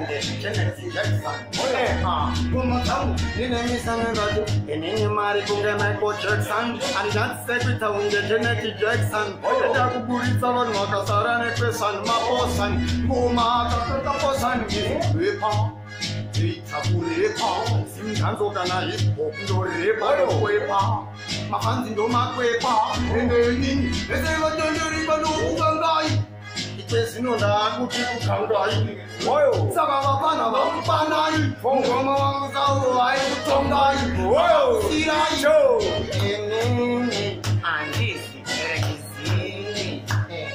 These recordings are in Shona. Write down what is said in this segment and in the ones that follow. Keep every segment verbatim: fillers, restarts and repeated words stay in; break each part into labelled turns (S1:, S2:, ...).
S1: kunde Janet Jackson. Ah, kuma tamu nine misana gadu enene mari kunde Michael Jackson. And that's secretary unde Janet Jackson. Eda kuburitsa vanhu vakasara nepesan maposan kuma kakata posan wepa. Itakurepa, simtanzo kana hip hop ndo repa ndo kwepa. Mahanzi ndo makwepa, endeni, ezeva tenderipa ndo kukangai. Itesi no na kuti kukangai. Oyo, saka vapana vakupanai. Ngoma wangu zao hai kutongai. Oyo, sirai. Show. Eneni, andisi, erekizini.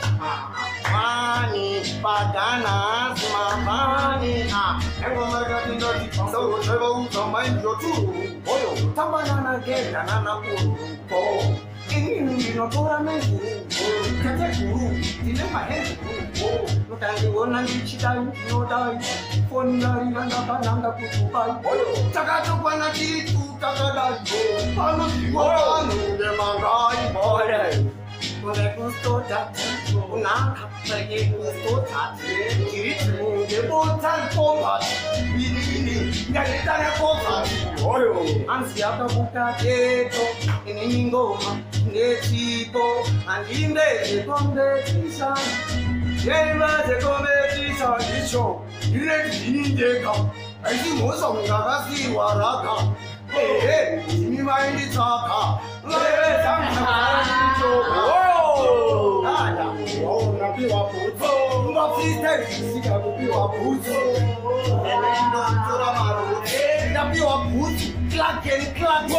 S1: Mani, pagana, mani. Ah, engoma gati ndoti. So treva uta mind your two. Oyo, tabanana geta nana kuru. Oh, ini no tora mengu. Kete kuru, tine mahendo kuru. Oh, nutangi wona nichita no dai. Fonda ina nanga nanga kutubai. Oyo, takato kwana kitu takadai. Pano kiwa nude mangai. Oyo. Kone gusto tati, una kapage gusto tati. Kiritu de botan pomati, bini bini, ngalita na pomati. Oyo, ansiaka buka keto, ini ngoma, nechito, andinde kombe tisa. Yema de kombe tisa icho, ile bini ka, aisi mosa ngagasi waraka. Eh eh, ini maindi taka, le tanga icho. Napiwa puto, mafite sika kupiwa puto. Elendo tora maru, napiwa puto, clack and clack.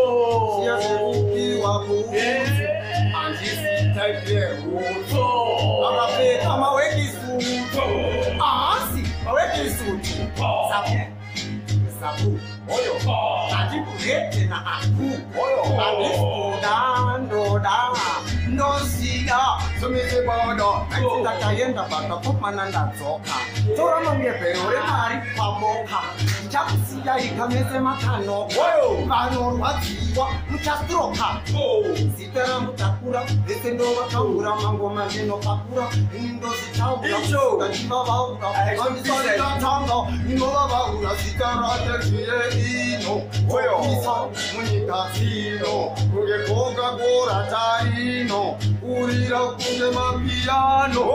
S1: Sia kupiwa puto, anjisi type puto. Amape kama weki suto, asi weki suto. Sabu, sabu, oyo. Ajipurete na aku, oyo. Anisko da, no da. No siya, sumisi bodo. Naksita kayenda bata kumananda zoka. Tora mange perore mari pamoka. Chapsiya ikamese makano. Kano rwatiwa mchastroka. Sitera mutakura, desendo wakambura mango maneno pakura. Indo sitaura, kajiba vaura. Amisari katanga, inova vaura. Sitera tekiye ino. Kisa munika sino. Kuge koga gora taino. Urira kunde mapiano,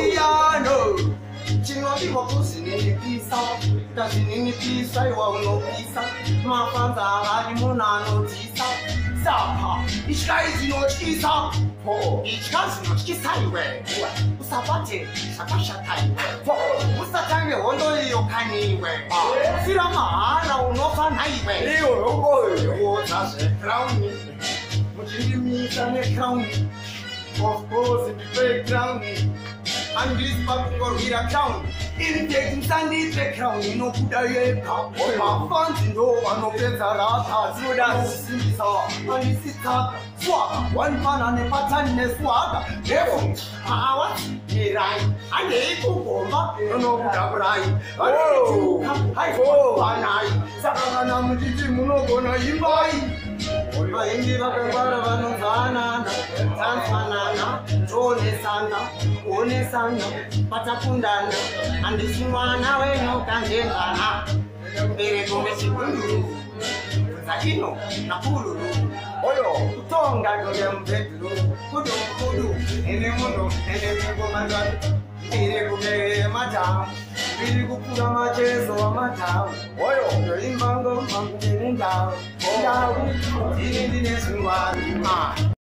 S1: piano. Chinoti wakusi nini pisa, kasi nini pisa iwa uno pisa. Mafanza hali muna no tisa. Sapa, ishika izi no chisa. Ishika izi no chisa iwe. Usapate, shakashata iwe. Usatange hondo iyo kani iwe. Sira maana unofa na iwe. Iyo, yongo iyo. Uotase, crown. Mujindi mita ne crown. Of course, in the background, and this Papungo Rira Town. In the Sunday background, you know, Kudaye, my fans, no one of them are Sudas, and this is Swag, one man and a pattern is Swag. Therefore, I was right, and they go back, you know, right. Oh, I go, and I, Sakana Mujimuno, invite. Indi vakangwara vanozvanana, tanzanana, tonesana, onesana, patakundana, handisi mwana wenyu kanjengana. Mbereko mechikunduru, zakino napululu. Oyo, kutonga kule mbedulu, kudu kudu, ene mundo, ene mungo mandani. Mbereko me matamu, bili kukura machezo wa matamu. Oyo, yo imbango, mangu jeni ndao. Ndao, ini dine sungwari.